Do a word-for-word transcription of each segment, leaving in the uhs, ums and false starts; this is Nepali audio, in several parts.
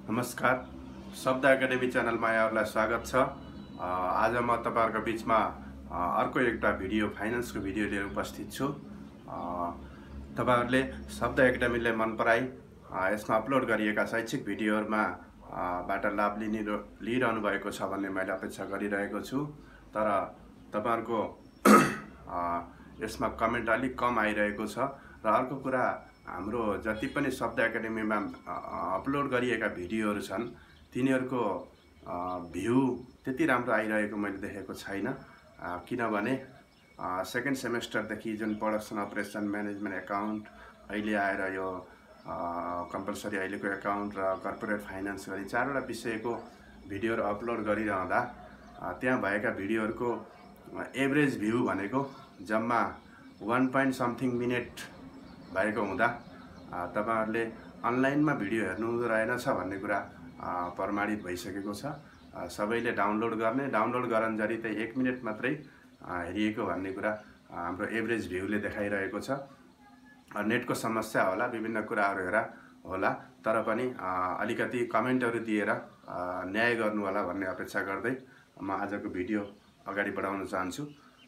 नमस्कार, शब्द एकाडेमी च्यानलमा यहाँहरूलाई स्वागत छ। आज म तपाईहरुको बीचमा अर्को एउटा भिडियो फाइनान्सको भिडियो लिएर उपस्थित छु। तपाईहरुले शब्द एकाडेमीले मन पराई यसमा अपलोड गरिएका शैक्षिक भिडियोहरुमा बाट लाभ लिने लिइरहनु भएको छ भन्ने मैले अपेक्षा गरिरहेको छु। तर तपाईहरुको यसमा कमेन्ट अलिक कम आइरहेको छ र अर्को कुरा हाम्रो जति पनि शब्द एकाडेमीमा अपलोड गरिएका भिडियोहरु छन् तिनीहरुको भ्यू त्यति राम्रो आइरहेको मैले देखेको छैन। किनभने सेकेन्ड सेमेस्टर देखि जुन प्रोडक्सन अपरेसन म्यानेजमेन्ट अकाउन्ट अहिले आएर यो कम्पलसरी अहिलेको अकाउन्ट र कर्पोरेट फाइनान्स गरी चारवटा विषयको भिडियोहरु अपलोड गरिरहँदा त्यहाँ भएका भिडियोहरुको एभरेज भ्यू भनेको जम्मा वन पॉइंट समथिङ मिनेट भएको हुँदा तपाईहरुले अनलाइनमा भिडियो हेर्नु रहेनछ भन्ने कुरा प्रमाणित भइसकेको छ। सबैले डाउनलोड गर्ने डाउनलोड गरन्जरी चाहिँ एक मिनेट मात्रै हेरिएको भन्ने कुरा हाम्रो एभरेज भ्यूले देखाइरहेको छ। नेटको समस्या होला, विभिन्न कुराहरु हेरा होला, तर पनि अलिकति कमेन्टहरु दिएर न्याय गर्नु होला भन्ने अपेक्षा गर्दै म आजको भिडियो अगाडि बढाउन चाहन्छु।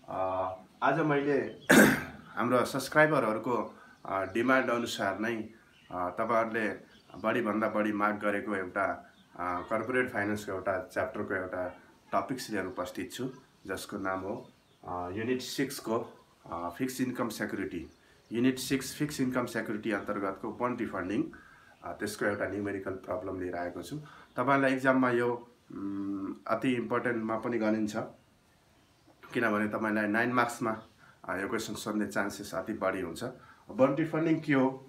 आज मैले हाम्रो सब्स्क्राइबरहरुको डिमान्ड अनुसार नै तपाईहरुले बढी भन्दा बढी माग गरेको एउटा कर्पोरेट फाइनान्सको एउटा च्याप्टरको एउटा टपिक्स लिएर उपस्थित छु, जसको नाम हो युनिट सिक्स को fix income security. Unit six fix income security अन्तर्गतको बन्ड रिफन्डिङ, त्यसको एउटा न्युमेरिकल प्रब्लम लिएर आएको छु। तपाईहरुलाई एक्जाममा यो अति इम्पोर्टेन्टमा पनि गनिन्छ, किनभने तपाईलाई नाइन मार्क्समा यो क्वेशन सोध्ने चान्सेस अति बढी हुन्छ। बन्ड रिफन्डिङ के हो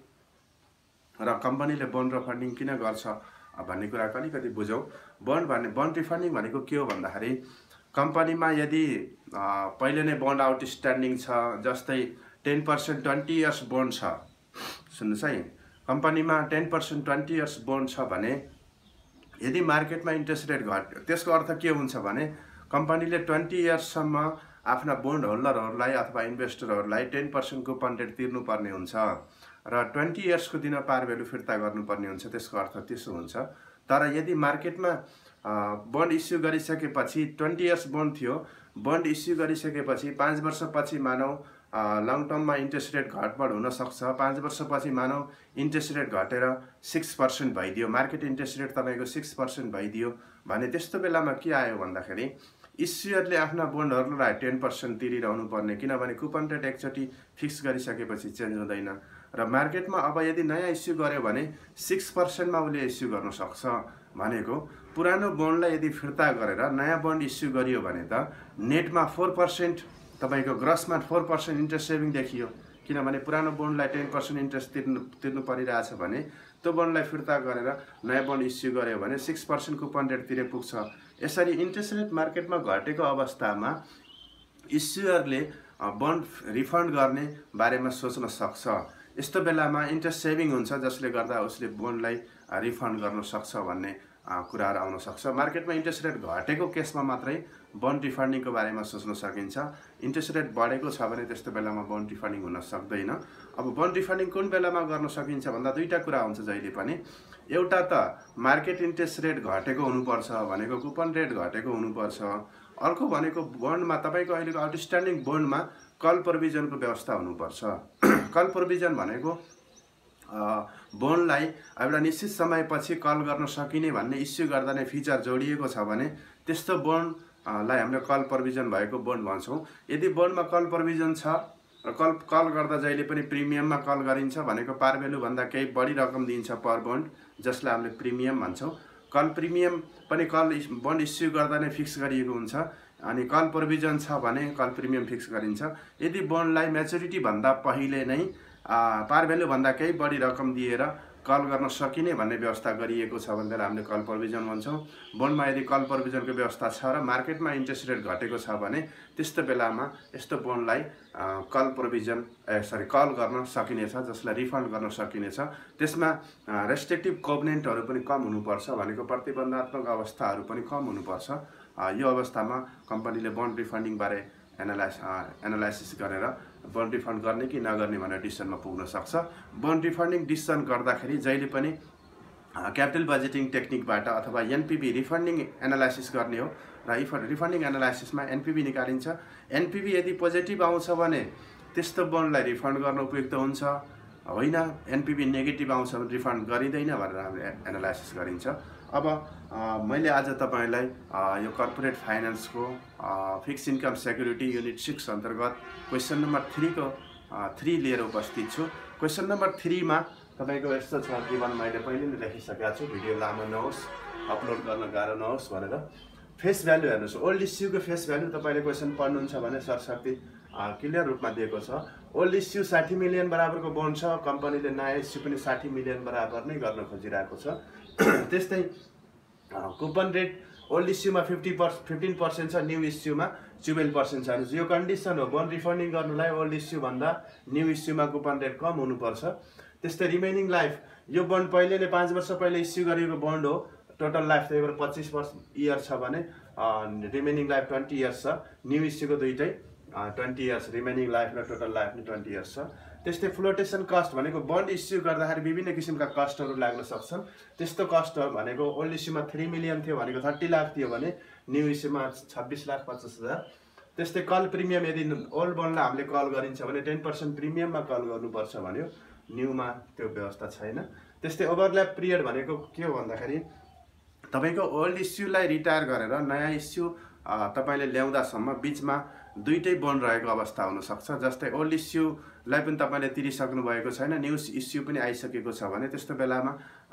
र कम्पनीले बन्ड रिफन्डिङ किन गर्छ भन्ने कुरा अलिकति बुझौं। बन्ड भन्ने बन्ड रिफन्डिङ भनेको के हो भन्दाखेरि कम्पनीमा यदि पहिले नै बन्ड आउटस्ट्यान्डिङ छ, जस्तै ten percent twenty years bond छ, सुन्नुस् है, कम्पनीमा ten percent twenty years bond छ भने यदि मार्केटमा इन्ट्रेस्ट रेट घट, त्यसको अर्थ के हुन्छ भने कम्पनीले ट्वेंटी इयर्ससम्म आफ्ना बोन्ड होल्डरहरूलाई अथवा इन्भेस्टरहरूलाई टेन पर्सेंट कुपन रेट तिर्नुपर्ने हुन्छ र ट्वेंटी इयर्सको दिन पार भ्यालु फिर्ता गर्नुपर्ने हुन्छ। त्यसको अर्थ त्यसो हुन्छ। तर यदि मार्केटमा बन्ड इस्यु गरिसकेपछि ट्वेंटी इयर्स बन्ड थियो, बन्ड इस्यु गरिसकेपछि पाँच वर्षपछि मानौ लङ टर्ममा इन्ट्रेस्ट रेट घटबढ हुन सक्छ, पाँच वर्षपछि मानौ इन्ट्रेस्ट रेट घटेर सिक्स पर्सेंट भइदियो, मार्केट इन्ट्रेस्ट रेट तपाईको सिक्स पर्सेंट भइदियो भने त्यस्तो बेलामा के आयो भन्दाखेरि इस्युअरले आफ्ना बन्डहरुलाई टेन पर्सेंट तिरिरहनु पर्ने, किनभने कुपन रेट एकचोटी फिक्स गरिसकेपछि चेन्ज हुँदैन र मार्केटमा अब यदि नयाँ इस्यु गर्यो भने सिक्स पर्सेंट मा उले इस्यु गर्न सक्छ। भनेको पुरानो बन्डलाई यदि फिर्ता गरेर नयाँ बन्ड इस्यु गरियो भने त नेटमा फोर पर्सेंट तपाईको ग्रसमा फोर पर्सेंट इन्ट्रेस्ट सेभिङ देखियो, किनभने पुरानो बन्डलाई टेन पर्सेंट इन्ट्रेस्ट तिर्नु तिर्नु परिरहेछ भने त्यो बन्डलाई फिर्ता गरेर नयाँ बन्ड इस्यु गर्यो भने सिक्स पर्सेंट कुपन रेट तिरे पुग्छ। यसरी इन्ट्रेस्ट रेट मार्केटमा घटेको अवस्थामा इस्युअरले बन्ड रिफन्ड गर्ने बारेमा सोच्न सक्छ। यस्तो बेलामा इन्ट्रेस्ट सेभिङ हुन्छ, जसले गर्दा उसले बन्डलाई रिफन्ड गर्न सक्छ भन्ने कुराहरु आउन सक्छ। मार्केटमा इन्ट्रेस्ट रेट घटेको केसमा मात्रै बन्ड रिफन्डिङको बारेमा सोच्न सकिन्छ। इन्ट्रेस्ट रेट बढेको छ भने त्यस्तो बेलामा बन्ड रिफन्डिङ हुन सक्दैन। अब बन्ड रिफन्डिङ कुन बेलामा गर्न सकिन्छ भन्दा दुईटा कुरा हुन्छ जहिले पनि। एउटा त मार्केट इन्ट्रेस्ट रेट घटेको हुनुपर्छ, भनेको कुपन रेट घटेको हुनुपर्छ। अर्को भनेको बन्डमा तपाईको अहिलेको आउटस्ट्यान्डिङ बन्डमा कल प्रोभिजनको व्यवस्था हुनुपर्छ। कल प्रोभिजन भनेको बन्डलाई एउटा निश्चित समयपछि कल गर्न सकिने भन्ने इस्यु गर्दा नै फिचर जोडिएको छ भने त्यस्तो बन्डलाई हामीले कल प्रोभिजन भएको बन्ड भन्छौं। यदि बन्डमा कल प्रोभिजन छ र कल कल गर्दा जहिले पनि प्रिमियममा कल गरिन्छ, भनेको पार भ्यालु भन्दा केही बढी रकम दिन्छ पर बन्ड, जसलाई हामीले प्रिमियम भन्छौं। कल प्रिमियम पनि कल बन्ड इस्यु गर्दा नै फिक्स गरिएको हुन्छ, अनि कल प्रोभिजन छ भने कल प्रिमियम फिक्स गरिन्छ। यदि बन्डलाई म्याच्युरिटी भन्दा पहिले नै पार भ्यालु भन्दा केही बढी रकम दिएर कल गर्न सकिने भन्ने व्यवस्था गरिएको छ भने हामीले कल प्रोभिजन भन्छौं। बन्डमा यदि कल प्रोभिजनको व्यवस्था छ र मार्केटमा इन्ट्रेस्ट रेट घटेको छ भने त्यस्तो बेलामा यस्तो बन्डलाई कल प्रोभिजन ए सरी कल गर्न सकिनेछ, जसलाई रिफन्ड गर्न सकिनेछ। त्यसमा रेस्ट्रिक्टिभ कोभनेन्टहरु पनि कम हुनुपर्छ, भनेको प्रतिबन्धात्मक अवस्थाहरु पनि कम हुनुपर्छ। यो अवस्थामा कम्पनीले बन्ड रिफन्डिङ बारे एनालाइस एनालाइसिस गरेर बन्ड रिफन्ड गर्ने कि नगर्ने भनेर डिसिसनमा पुग्न सक्छ। बन्ड रिफन्डिङ डिसिसन गर्दाखेरि जहिले पनि क्यापिटल बजेटिङ टेक्निकबाट अथवा एनपिभी रिफन्डिङ एनालाइसिस गर्ने हो र रिफन्डिङ एनालाइसिसमा एनपिभी निकालिन्छ। एनपिभी यदि पोजिटिभ आउँछ भने त्यस्तो बन्डलाई रिफन्ड गर्न उपयुक्त हुन्छ, होइन एनपिभी नेगेटिभ आउँछ भने रिफन्ड गरिँदैन भनेर हामीले एनालाइसिस गरिन्छ। अब मैले आज तपाईँलाई यो कर्पोरेट फाइनेन्सको fix income security unit six अन्तर्गत क्वेसन नम्बर थ्रीको थ्री लिएर उपस्थित छु। क्वेसन नम्बर थ्रीमा तपाईँको यस्तो छ कि भने मैले पहिले नै लेखिसकेको छु, भिडियो लामो नहोस्, अपलोड गर्न गाह्रो नहोस् भनेर। फेस भ्यालु हेर्नुहोस्, ओल्ड इस्युको फेस भ्यालु तपाईँले क्वेसन पढ्नुहुन्छ भने सरस्वती क्लियर रूपमा दिएको छ। ओल्ड इस्यु साठी मिलियन बराबरको बोन्ड छ, कम्पनीले नयाँ इस्यु पनि साठी मिलियन बराबर नै गर्न खोजिरहेको छ। त्यस्तै कुपन रेट ओल्ड इस्युमा फिफ्टी पर्स फिफ्टिन पर्सेन्ट छ, न्यू इस्युमा टुवेल्भ पर्सेन्ट छ। यो कन्डिसन हो, बोन्ड रिफन्डिङ गर्नुलाई ओल्ड इस्युभन्दा न्यू इस्युमा कुपन रेट कम हुनुपर्छ। त्यस्तै रिमेनिङ लाइफ, यो बोन्ड पहिले नै पाँच वर्ष पहिले इस्यु गरेको बोन्ड हो, टोटल लाइफ त्यही भएर पच्चिस वर्ष इयर छ भने रिमेनिङ लाइफ ट्वेन्टी इयर्स छ। न्यू इस्युको दुइटै ट्वेन्टी इयर्स, रिमेनिङ लाइफ र टोटल लाइफ नि ट्वेन्टी इयर्स छ। त्यस्तै फ्लोटेसन कस्ट भनेको बोन्ड इस्यु गर्दाखेरि विभिन्न किसिमका कस्टहरू लाग्न सक्छन्। त्यस्तो कस्टहरू भनेको ओल्ड इस्युमा थ्री मिलियन थियो भनेको थर्टी लाख थियो भने न्यू इस्युमा छब्बिस लाख पचास हजार। त्यस्तै कल प्रिमियम, यदि ओल्ड बोन्डलाई हामीले कल गरिन्छ भने टेन पर्सेन्ट प्रिमियममा कल गर्नुपर्छ भन्यो, न्यूमा त्यो व्यवस्था छैन। त्यस्तै ओभरल्याप पिरियड भनेको के हो भन्दाखेरि तपाईँको ओल्ड इस्युलाई रिटायर गरेर नयाँ इस्यु तपाईँले ल्याउँदासम्म बिचमा दुईटै बोन्ड रहेको अवस्था हुनसक्छ। जस्तै ओल्ड इस्युलाई पनि तपाईँले तिरिसक्नु भएको छैन, न्यू इस्यु पनि आइसकेको छ भने त्यस्तो बेलामा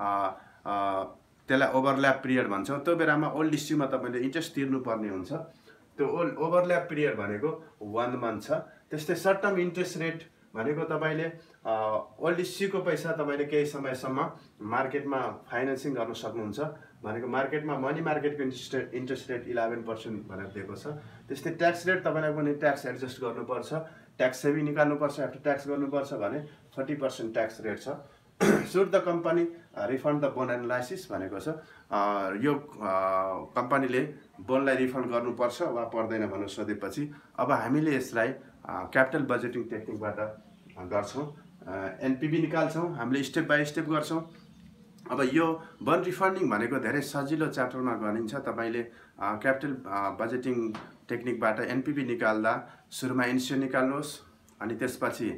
त्यसलाई ओभरल्याप पिरियड भन्छौँ। त्यो बेलामा ओल्ड इस्युमा तपाईँले इन्ट्रेस्ट तिर्नुपर्ने हुन्छ। त्यो ओल्ड ओभरल्याप पिरियड भनेको वान मन्थ छ। त्यस्तै सर्ट टर्म इन्ट्रेस्ट रेट भनेको तपाईँले ओल्ड इस्युको पैसा तपाईँले केही समयसम्म मार्केटमा फाइनेन्सिङ गर्न सक्नुहुन्छ भनेको मार्केटमा मनी मार्केटको interest rate interest rate eleven percent भनेर दिएको छ। त्यस्तै ट्याक्स रेट तपाईँलाई पनि ट्याक्स एडजस्ट गर्नुपर्छ, ट्याक्स सेभिङ निकाल्नुपर्छ, आफ्टर ट्याक्स गर्नुपर्छ भने फोर्टी पर्सेन्ट ट्याक्स रेट छ। Should the company refund the bond analysis भनेको छ, यो कम्पनीले बोन्डलाई रिफन्ड गर्नुपर्छ वा पर्दैन भनेर सोधेपछि अब हामीले यसलाई क्यापिटल बजेटिङ टेक्निकबाट गर्छौँ, एनपिभी निकाल्छौँ, हामीले स्टेप बाई स्टेप गर्छौँ। अब यो बोन्ड रिफन्डिङ भनेको धेरै सजिलो च्याप्टरमा गरिन्छ। तपाईँले क्यापिटल बजेटिङ टेक्निकबाट एनपिभी निकाल्दा सुरुमा एनसिओ निकाल्नुहोस्, अनि त्यसपछि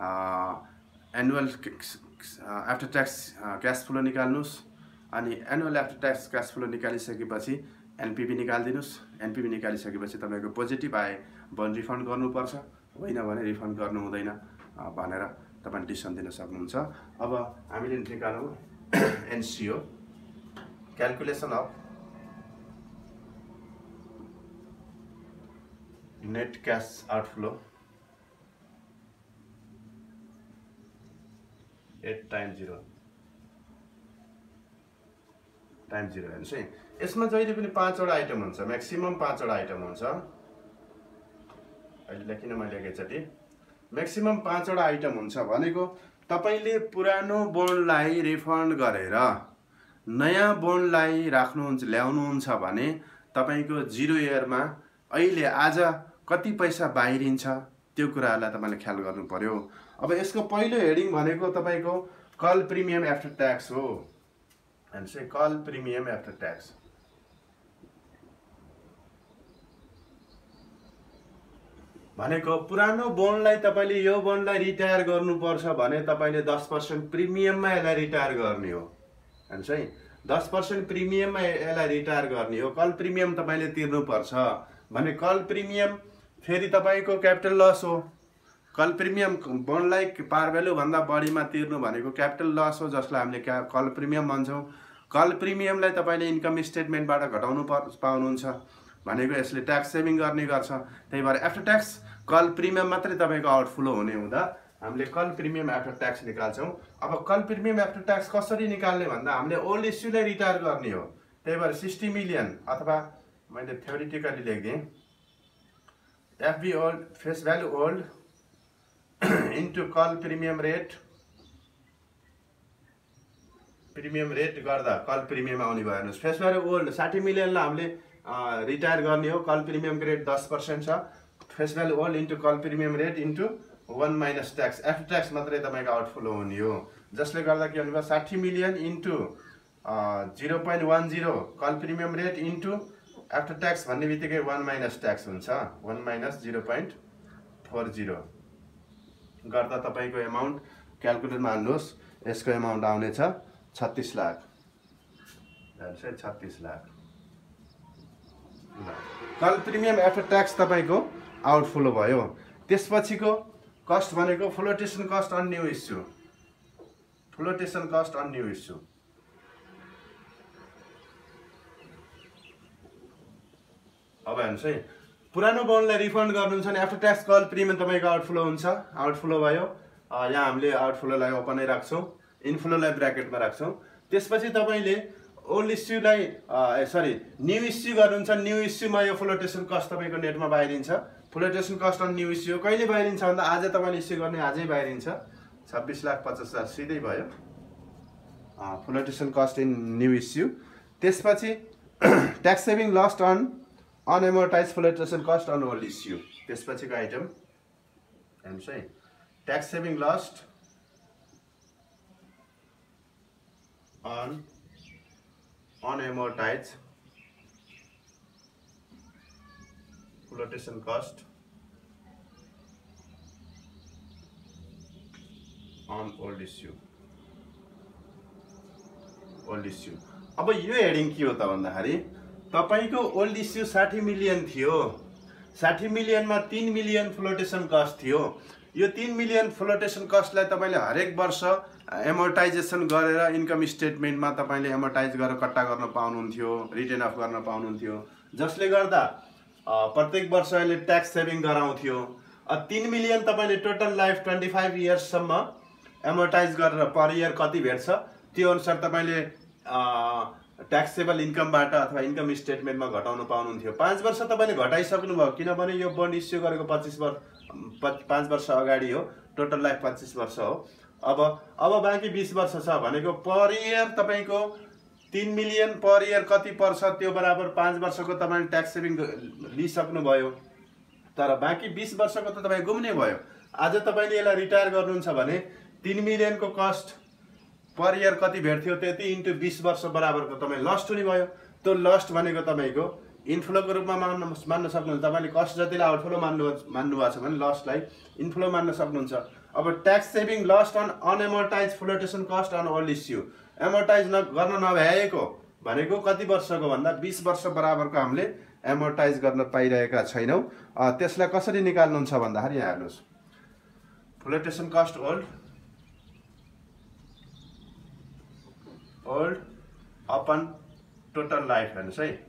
annual after tax cash flow निकाल्नुहोस्, अनि annual after tax cash flow निकालिसकेपछि एनपिभी निकालिदिनुहोस्। एनपिभी निकालिसकेपछि तपाईँको पोजिटिभ आए बोन्ड रिफन्ड गर्नुपर्छ, होइन भने रिफन्ड गर्नु हुँदैन भनेर तपाईँले डिसिसन दिन सक्नुहुन्छ। अब हामीले निकालौँ NCO, calculation of net cash outflow at time zero time zero हेर्नुहोस् है। यसमा जहिले पनि पाँचवटा आइटम हुन्छ, म्याक्सिमम पाँचवटा आइटम हुन्छ। अहिले लेखिन मैले एकैचोटि, म्याक्सिमम पाँचवटा आइटम हुन्छ भनेको तपाईँले पुरानो बोन्डलाई रिफन्ड गरेर नयाँ बोन्डलाई राख्नुहुन्छ ल्याउनुहुन्छ भने तपाईँको जिरो इयरमा अहिले आज कति पैसा बाहिरिन्छ त्यो कुरालाई तपाईँले ख्याल गर्नु पर्यो। अब यसको पहिलो हेडिङ भनेको तपाईँको कल प्रिमियम आफ्टर ट्याक्स हो, हेर्नुहोस् है, कल प्रिमियम आफ्टर ट्याक्स। भनेको पुरानो बोन्डलाई तपाईँले यो बोन्डलाई रिटायर गर्नुपर्छ भने तपाईँले दस पर्सेन्ट प्रिमियममा यसलाई रिटायर गर्ने हो, हेर्नुहोस् है, दस पर्सेन्ट प्रिमियममा यसलाई रिटायर गर्ने हो। कल प्रिमियम तपाईँले तिर्नुपर्छ भने कल प्रिमियम फेरि तपाईँको क्यापिटल लस हो। कल प्रिमियम बोन्डलाई पार भ्यालुभन्दा बढीमा तिर्नु भनेको क्यापिटल लस हो, जसलाई हामीले क्या कल प्रिमियम भन्छौँ। कल प्रिमियमलाई तपाईँले इन्कम स्टेटमेन्टबाट घटाउनु पाउनुहुन्छ भनेको यसले ट्याक्स सेभिङ गर्ने गर्छ। त्यही भएर आफ्टर ट्याक्स कल प्रिमियम मात्रै तपाईँको आउटफ्लो हुने हुँदा हामीले कल प्रिमियम आफ्टर ट्याक्स निकाल्छौँ। अब कल प्रिमियम आफ्टर ट्याक्स कसरी निकाल्ने भन्दा हामीले ओल्ड इस्युलाई रिटायर गर्ने हो। त्यही भएर सिक्सटी मिलियन अथवा मैले थ्योरिटिकली लेखिदिएँ, FB old face value old into call premium rate, premium rate गर्दा कल प्रिमियम आउने भयो। हेर्नुहोस्, फेस भ्यालु ओल्ड साठी मिलियनलाई हामीले रिटायर गर्ने हो, कल प्रिमियमको रेट दस पर्सेन्ट छ। Face value old into call premium rate into one minus tax, after tax मात्रै तपाईँको आउटफ्लो हुने हो, जसले गर्दा के भन्नुभयो साठी million into zero point one zero call premium rate into after tax भन्ने बित्तिकै वान माइनस ट्याक्स हुन्छ one minus zero point four zero गर्दा तपाईँको एमाउन्ट क्यालकुलेटरमा हाल्नुहोस्। यसको एमाउन्ट आउनेछ छत्तिस लाख छत्तिस lakh. Call premium after tax तपाईँको आउटफ्लो भयो। त्यसपछिको कस्ट भनेको flotation cost on new issue flotation cost on new issue अब हेर्नुहोस् है, पुरानो बोन्डलाई रिफन्ड गर्नुहुन्छ भने आफ्टर ट्याक्स कल प्रिमियम तपाईँको आउटफ्लो हुन्छ। आउटफ्लो भयो। यहाँ हामीले आउटफ्लोलाई ओपनै राख्छौँ, इनफ्लोलाई ब्राकेटमा राख्छौँ। त्यसपछि तपाईँले ओल्ड इस्युलाई सरी न्यू इस्यु गर्नुहुन्छ। न्यू इस्युमा यो फ्लोटेसन कस्ट तपाईँको नेटमा बाहिरिन्छ। Flotation cost on new issue कहिले बाहिरिन्छ भन्दा आज तपाईँले इस्यु गर्ने आजै बाहिरिन्छ। छब्बिस लाख पचास हजार सिधै भयो flotation cost in new issue. त्यसपछि tax saving lost on unamortised flotation cost on old issue. त्यसपछिको आइटम हेर्नुहोस् है, tax saving lost on unamortised flotation cost on old issue old issue. अब यो हेडिङ के हो त भन्दाखेरि तपाईको ओल्ड इस्यु साठी मिलियन थियो। साठी मिलियनमा तीन मिलियन फ्लोटेसन कस्ट थियो। यो तीन मिलियन फ्लोटेसन कस्टलाई तपाईँले हरेक वर्ष एमोर्टाइजेसन गरेर इन्कम स्टेटमेन्टमा तपाईँले एमोर्टाइज गरेर कट्टा गर्न पाउनुहुन्थ्यो, रिटर्न अफ गर्न पाउनुहुन्थ्यो, जसले गर्दा प्रत्येक वर्ष अहिले ट्याक्स सेभिङ गराउँथ्यो। तीन मिलियन तपाईँले टोटल लाइफ ट्वेन्टी फाइभ इयर्ससम्म एमोर्टाइज गरेर पर इयर कति भेट्छ त्यो अनुसार तपाईँले ट्याक्सेबल इन्कमबाट अथवा इन्कम स्टेटमेन्टमा घटाउन पाउनुहुन्थ्यो। पाँच वर्ष तपाईँले घटाइसक्नुभयो, किनभने यो बन्ड इस्यु गरेको पच्चिस वर्ष पाँच वर्ष अगाडि हो, टोटल लाइफ पच्चिस वर्ष हो। अब अब बाँकी बिस वर्ष छ भनेको पर इयर तपाईँको तीन मिलियन पर इयर कति पर्छ त्यो बराबर पाँच वर्षको तपाईँले ट्याक्स सेभिङ लिइसक्नुभयो। तर बाँकी बिस वर्षको त तपाईँ गुम्ने भयो। आज तपाईँले यसलाई रिटायर गर्नुहुन्छ भने तीन मिलियनको कस्ट पर इयर कति भेट्थ्यो त्यति इन्टु बिस वर्ष बराबरको तपाईँ लस्ट हुने भयो। त्यो लस्ट भनेको तपाईँको इन्फ्लोको रूपमा मान्न मान्न सक्नुहुन्छ। तपाईँले कस्ट जतिलाई आउटफ्लो मान्नु मान्नुभएको छ भने लस्टलाई इन्फ्लो मान्न सक्नुहुन्छ। अब tax saving lost on unamortised flotation cost on old issue amortise न गर्न नभ्याएको भनेको कति वर्षको भन्दा बिस वर्ष बराबरको हामीले एमोर्टाइज गर्न पाइरहेका छैनौँ। त्यसलाई कसरी निकाल्नुहुन्छ भन्दाखेरि यहाँ हेर्नुहोस्, flotation cost old old upon total life हेर्नुहोस् है,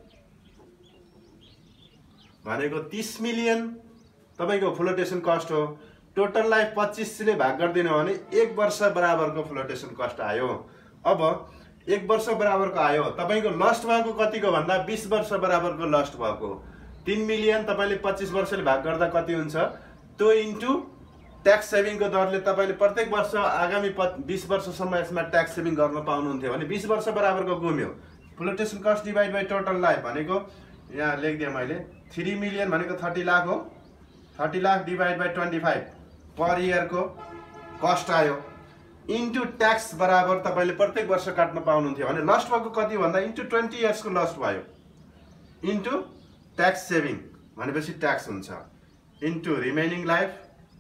भनेको तीस मिलियन तपाईँको फ्लोटेसन कस्ट हो। टोटल लाइफ पच्चिसले भाग गरिदिनु भने एक वर्ष बराबरको फ्लोटेसन कस्ट आयो। अब एक वर्ष बराबरको आयो, तपाईँको लस्ट भएको कतिको भन्दा बिस वर्ष बराबरको लस्ट भएको। तीन मिलियन तपाईँले पच्चिस वर्षले भाग गर्दा कति हुन्छ त्यो इन्टु ट्याक्स सेभिङको दरले तपाईँले प्रत्येक वर्ष आगामी बिस वर्षसम्म यसमा ट्याक्स सेभिङ गर्न पाउनुहुन्थ्यो भने बिस वर्ष बराबरको गुम्यो। Flotation cost divide by total life भनेको यहाँ लेखिदिएँ मैले, थ्री मिलियन भनेको थर्टी लाख हो। Thirty lakh divide by twenty five per इयरको कस्ट आयो इन्टु ट्याक्स बराबर तपाईँले प्रत्येक वर्ष काट्न पाउनुहुन्थ्यो भने लस्ट भएको कति भन्दा इन्टु ट्वेन्टी इयर्सको लस्ट भयो इन्टु ट्याक्स सेभिङ भनेपछि ट्याक्स हुन्छ into remaining life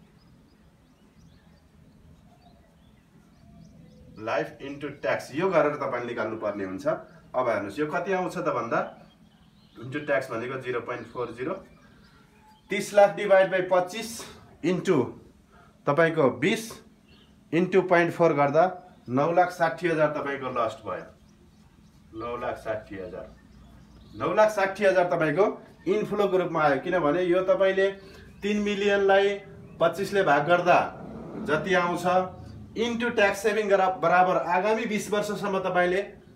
life into tax, यो गरेर तपाईँले निकाल्नु पर्ने हुन्छ। अब हेर्नुहोस् यो कति आउँछ त भन्दा इन्टु ट्याक्स भनेको जिरो पोइन्ट फोर जिरो, तीस लाख डिभाइड बाई पच्चिस इन्टु तपाईँको बिस इन्टु पोइन्ट फोर गर्दा नौ लाख साठी हजार तपाईँको लस्ट भयो। नौ लाख साठी हजार नौ लाख साठी हजार तपाईँको इन्फ्लोको रूपमा आयो, किनभने यो तपाईँले तीन मिलियनलाई पच्चिसले भाग गर्दा जति आउँछ इन्टु ट्याक्स सेभिङ बराबर आगामी बिस वर्षसम्म तपाईँले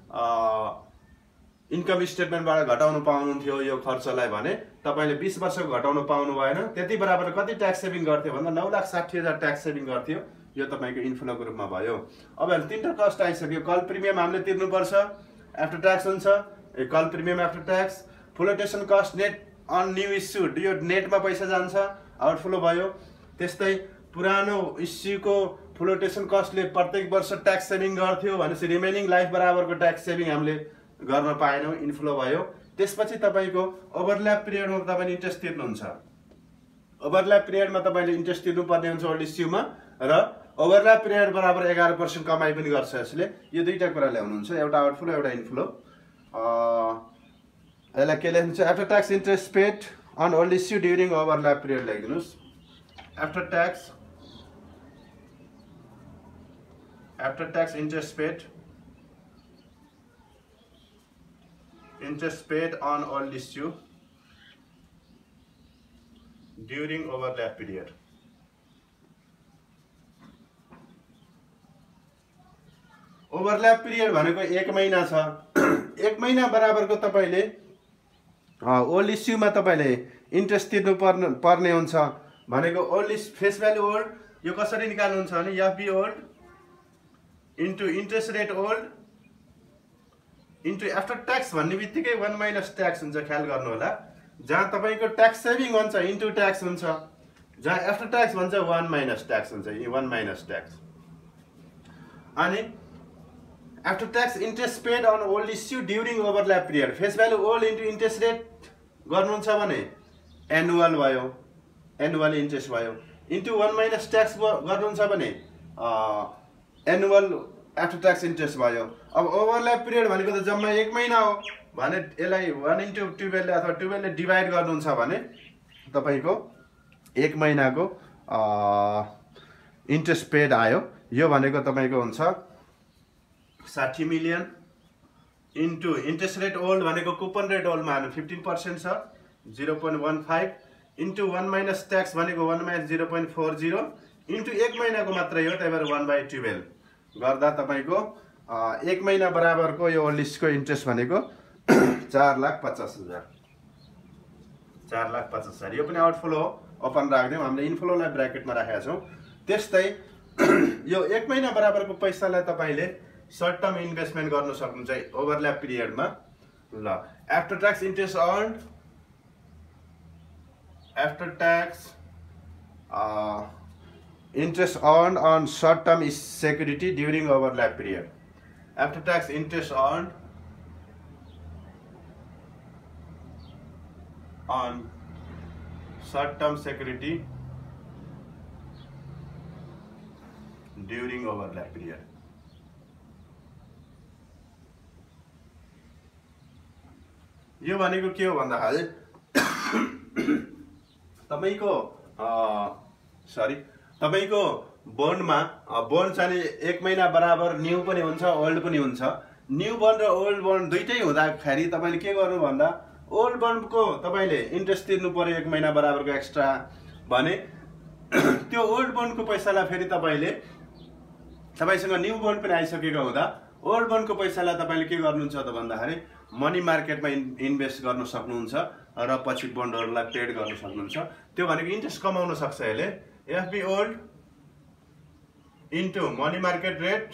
इन्कम स्टेटमेन्टबाट घटाउनु पाउनुहुन्थ्यो यो खर्चलाई भने तपाईँले बिस वर्षको घटाउनु पाउनु भएन। त्यति बराबर कति ट्याक्स सेभिङ गर्थ्यो भन्दा नौ लाख साठी हजार ट्याक्स सेभिङ गर्थ्यो, यो तपाईँको इन्फ्लोको रूपमा भयो। अब हेर्नु तिनवटा कस्ट आइसक्यो। कल प्रिमियम हामीले तिर्नुपर्छ, आफ्टर ट्याक्स हुन्छ ए call premium after tax. Flotation cost net on new issue, यो नेटमा पैसा जान्छ, आउटफ्लो भयो। त्यस्तै पुरानो इस्युको फ्लोटेसन कस्टले प्रत्येक वर्ष ट्याक्स सेभिङ गर्थ्यो भनेपछि रिमेनिङ लाइफ बराबरको ट्याक्स सेभिङ हामीले गर्न पाएनौँ, इन्फ्लो भयो। त्यसपछि तपाईँको ओभरल्याप पिरियडमा तपाईँले इन्ट्रेस्ट तिर्नुहुन्छ। ओभरल्याप पिरियडमा तपाईँले इन्ट्रेस्ट तिर्नुपर्ने हुन्छ ओल्ड इस्युमा, र ओभरल्याप पिरियड बराबर एघार पर्सेन्ट कमाइ पनि गर्छ यसले। यो दुईवटा कुरा ल्याउनुहुन्छ, एउटा आउटफ्लो एउटा इन्फ्लो। यसलाई के लेख्नुहुन्छ? After tax interest paid on old issue during overlap period लेखिदिनुहोस्। After tax after tax interest paid interest paid on old issue during overlap period. Overlap period भनेको एक महिना छ। एक महिना बराबरको तपाईँले ओल्ड इस्युमा तपाईँले इन्ट्रेस्ट तिर्नु पर्ने पर्ने हुन्छ भनेको old is face value old. यो कसरी निकाल्नुहुन्छ भने FB old into interest rate old into after tax भन्ने बित्तिकै वान माइनस ट्याक्स हुन्छ, ख्याल गर्नु होला। जहाँ तपाईँको ट्याक्स सेभिङ हुन्छ इन्टु ट्याक्स हुन्छ, जहाँ आफ्टर ट्याक्स भन्छ वान माइनस ट्याक्स हुन्छ, वान माइनस ट्याक्स। अनि after tax interest paid on old issue during overlap period, face value old into interest rate गर्नुहुन्छ भने एनुअल भयो, एनुअल इन्ट्रेस्ट भयो, इन्टु वान माइनस ट्याक्स गर्नुहुन्छ भने एनुअल आफ्टर ट्याक्स इन्ट्रेस्ट भयो। अब ओभरल्याप पिरियड भनेको त जम्मा एक महिना हो भने यसलाई वान इन्टु टुवेल्भले अथवा टुवेल्भले डिभाइड गर्नुहुन्छ भने तपाईँको एक महिनाको इन्ट्रेस्ट पेड आयो। यो भनेको तपाईँको हुन्छ साठी million into interest rate old भनेको कुपन रेट ओल्डमा हाल्नु फिफ्टिन पर्सेन्ट छ, zero point one five into one minus tax भनेको one minus zero point four zero into एक महिनाको मात्रै हो, त्यही भएर वान बाई टुवेल्भ गर्दा तपाईँको एक महिना बराबरको यो ओल्ड इस्युको इन्ट्रेस्ट भनेको चार लाख पचास हजार चार लाख पचास हजार यो पनि आउटफ्लो हो, ओपन राखिदिउँ। हामीले इन्फ्लोलाई ब्राकेटमा राखेका छौँ। त्यस्तै यो एक महिना बराबरको पैसालाई तपाईँले सर्ट टर्म इन्भेस्टमेन्ट गर्न सक्नुहुन्छ ओभरल्याप पिरियडमा। ल after tax interest earned after tax interest earned on short-term security during overlap period. After tax interest earned on short-term security during overlap period. यो भनेको के हो भन्दाखेरि तपाईको सरी तपाईको बोन्डमा बोन्ड चाहिँ एक महिना बराबर न्यू पनि हुन्छ ओल्ड पनि हुन्छ। न्यू बोन्ड र ओल्ड बोन्ड दुईटै हुँदाखेरि तपाईले के गर्नु भन्दा ओल्ड बोन्डको तपाईले इन्ट्रेस्ट तिर्नु पर्यो एक महिना बराबरको एक्स्ट्रा भने त्यो ओल्ड बोन्डको पैसालाई फेरि तपाईले तपाईसँग न्यू बोन्ड पनि आइसकेको हुँदा ओल्ड बोन्डको पैसालाई तपाईले के गर्नुहुन्छ त भन्दाखेरि मनी मार्केटमा इन्भेस्ट गर्न सक्नुहुन्छ र पछि बोन्डहरुलाई पेड गर्न सक्नुहुन्छ। त्यो भनेको इन्ट्रेस्ट कमाउन सक्छ यसले। FB old into money market rate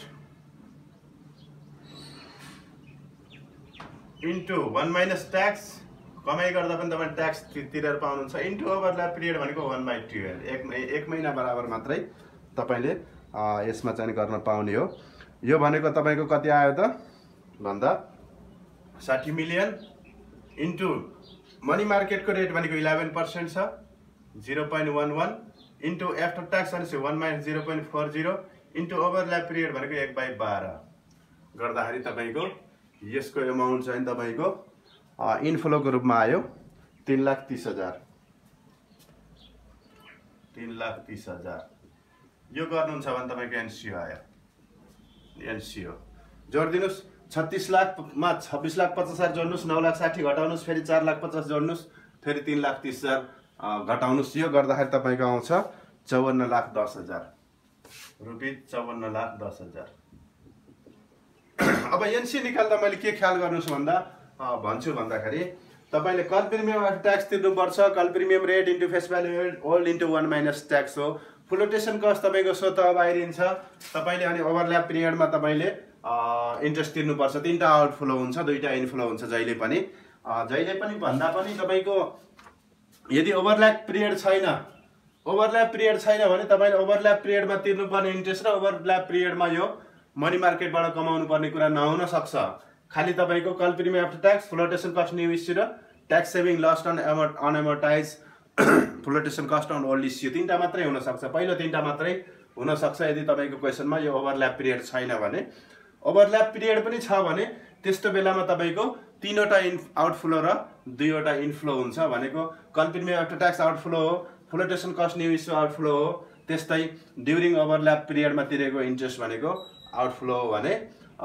into one minus tax कमाइ गर्दा पनि तपाईले ट्याक्स तिरेर पाउनुहुन्छ इन्टु ओभरल्याप पिरियड भनेको वान बाई टुवेल्भ एक एक महिना बराबर मात्रै तपाईले यसमा चाहिँ गर्न पाउने हो। यो भनेको तपाईको कति आयो त भन्दा साठी मिलियन इन्टु मनी मार्केटको रेट भनेको इलेभेन पर्सेन्ट छ zero point one one into after tax भनेपछि one minus zero point four zero into overlap period भनेको एक बाई बाह्र गर्दाखेरि तपाईको यसको एमाउन्ट चाहिँ तपाईको इन्फ्लोको रूपमा आयो तीन लाख तीस हजार तीन लाख तीस हजार। यो गर्नुहुन्छ भने तपाईको एनसिओ आयो एनसिओ जोड दिनुस् छत्तीस लाखमा छब्बीस लाख पचास हजार जोड्नुस् नौ लाख साठी घटाउनुस् फेरि चार लाख पचास जोड्नुस् फेरि तीन लाख तीस हजार घटाउनुस्। यो गर्दाखेरि तपाईको आउँछ चौवन्न लाख दस हजार रुपियाँ चौवन्न लाख दस हजार। अब एनसी निकाल्दा मैले के ख्याल गर्नुस् भन्दा भन्छु भन्दाखेरि तपाईले कल प्रिमियम ट्याक्स तिर्नुपर्छ। Call premium rate into face value old into one minus tax हो। फ्लोटेसन कस्ट तपाईको स्वत बाहिरिन्छ। तपाईले अनि ओभरल्याप पिरियडमा तपाईले इन्ट्रेस्ट तिर्नुपर्छ। तीनटा आउटफ्लो हुन्छ दुईटा इनफ्लो हुन्छ जहिले पनि जहिले पनि भन्दा पनि तपाईको यदि ओभरल्याप पिरियड छैन ओभरल्याप पिरियड छैन भने तपाईँले ओभरल्याप पिरियडमा तिर्नुपर्ने इन्ट्रेस्ट र ओभरल्याप पिरियडमा यो मनी मार्केटबाट कमाउनु पर्ने कुरा नहुन सक्छ। खालि तपाईँको call premium after tax, flotation cost new issue र tax saving lost on unamortised flotation cost on old issue तीनटा मात्रै हुन सक्छ। पहिलो तीनटा मात्रै हुन सक्छ यदि तपाईँको क्वेसनमा यो ओभरल्याप पिरियड छैन भने। ओभरल्याप पिरियड पनि छ भने त्यस्तो बेलामा तपाईँको तीनवटा इन आउटफ्लो र दुईवटा इनफ्लो हुन्छ भनेको call premium after tax outflow हो, flotation cost new issue outflow हो, त्यस्तै ड्युरिङ ओभरल्याप पिरियडमा तिरेको इन्ट्रेस्ट भनेको आउटफ्लो हो भने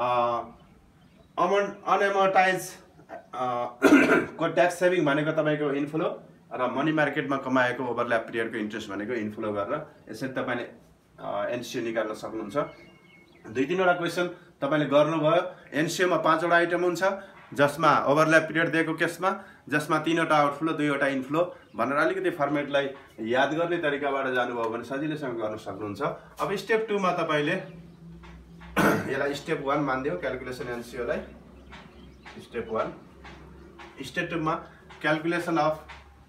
अमन अनएमोर्टाइज को ट्याक्स सेभिङ भनेको तपाईँको इन्फ्लो र मनी मार्केटमा कमाएको ओभरल्याप पिरियडको इन्ट्रेस्ट भनेको इन्फ्लो गरेर यसरी तपाईँले एनसिओ निकाल्न सक्नुहुन्छ। दुई तिनवटा क्वेसन तपाईँले गर्नुभयो। एनसिओमा पाँचवटा आइटम हुन्छ जसमा ओभरल्याप पिरियड दिएको केसमा जसमा तीनवटा आउटफ्लो दुईवटा इन्फ्लो भनेर अलिकति फर्मेटलाई याद गर्ने तरिकाबाट जानुभयो भने सजिलैसँग गर्न सक्नुहुन्छ। अब स्टेप टूमा तपाईँले यसलाई स्टेप वान मानिदियो क्यालकुलेसन एनसिओलाई। स्टेप वान स्टेप टूमा calculation of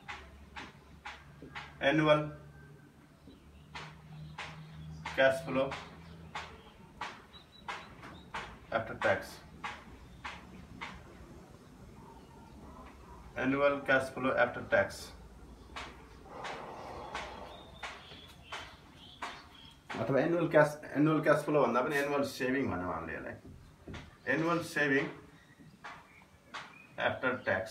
annual cash flow after tax, annual cash flow after tax अथवा annual cash annual cash flow भन्दा पनि एनुअल सेभिङ भनौँ हामीले यसलाई। Annual saving after tax,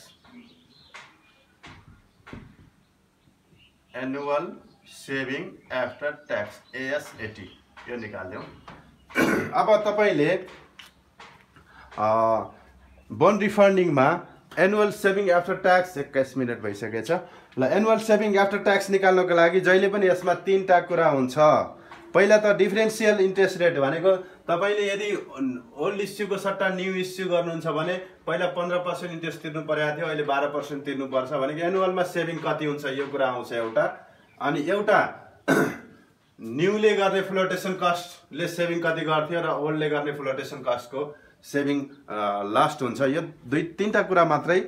annual saving after tax ASAT यो निकाल्यौँ। अब तपाईँले बोन रिफन्डिङमा एनुअल सेभिङ आफ्टर ट्याक्स एक्काइस मिनट भइसकेछ ल। एनुअल सेभिङ आफ्टर ट्याक्स निकाल्नको लागि जहिले पनि यसमा तीनटा कुरा हुन्छ। पहिला त डिफरेन्सियल इन्ट्रेस्ट रेट भनेको तपाईँले यदि ओल्ड इस्युको सट्टा न्यू इस्यु गर्नुहुन्छ भने पहिला पन्ध्र पर्सेन्ट इन्ट्रेस्ट तिर्नु परेको थियो, अहिले बाह्र पर्सेन्ट तिर्नुपर्छ भनेको एनुअलमा सेभिङ कति हुन्छ यो कुरा आउँछ एउटा। अनि एउटा न्यूले गर्ने फ्लोटेसन कस्टले सेभिङ कति गर्थ्यो र ओल्डले गर्ने फ्लोटेसन कस्टको सेभिङ लास्ट हुन्छ। यो दुई तिनवटा कुरा मात्रै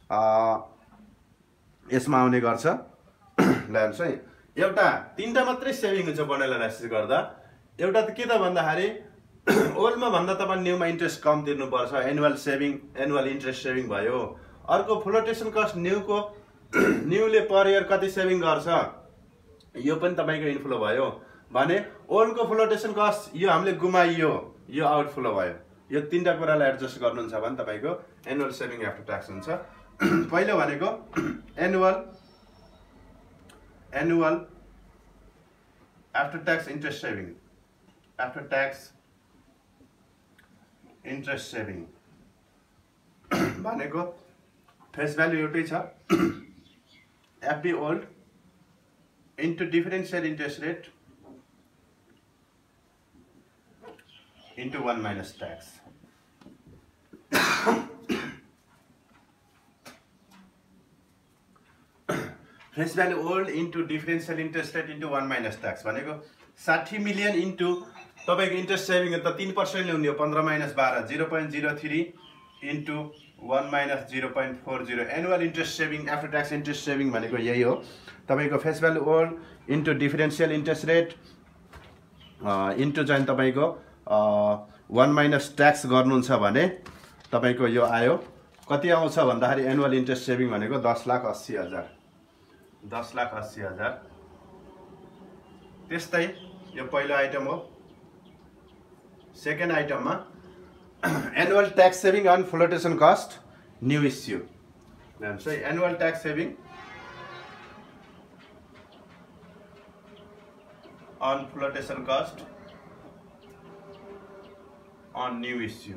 यसमा आउने गर्छ। ल हेर्नुहोस् है, एउटा तिनवटा मात्रै सेभिङ हुन्छ बन्डल एनालिसिस गर्दा। एउटा त के त भन्दाखेरि ओल्डमा भन्दा तपाईँ न्यूमा इन्ट्रेस्ट कम तिर्नुपर्छ, annual saving annual interest saving भयो। अर्को फ्लोटेसन कस्ट न्यूको न्यूले पर इयर कति सेभिङ गर्छ यो पनि तपाईँको इन्फ्लो भयो भने ओल्डको फ्लोटेसन कस्ट यो हामीले गुमाइयो यो आउटफ्लो भयो। यो तीनटा कुरालाई एडजस्ट गर्नुहुन्छ भने तपाईँको एनुअल सेभिङ आफ्टर ट्याक्स हुन्छ। पहिलो भनेको annual annual after tax interest saving after tax interest saving भनेको फेस भ्यालु एउटै छ, FB old into differential interest rate into one minus tax. Face value old into differential interest rate into one minus tax भनेको साठी मिलियन इन्टु तपाईँको इन्ट्रेस्ट सेभिङ त तीन पर्सेन्टले हुने हो, पन्ध्र माइनस बाह्र zero point zero three into one minus zero point four zero. Annual interest saving after tax interest saving भनेको यही हो। तपाईँको face value old into differential interest rate into चाहिँ तपाईँको वान माइनस ट्याक्स गर्नुहुन्छ भने तपाईँको यो आयो कति आउँछ भन्दाखेरि एनुअल इन्ट्रेस्ट सेभिङ भनेको दस लाख अस्सी हजार दस लाख अस्सी हजार। त्यस्तै यो पहिलो आइटम हो। सेकेन्ड आइटममा annual tax saving on flotation cost new issue हेर्नुहोस् है। Annual tax saving on flotation cost on new issue.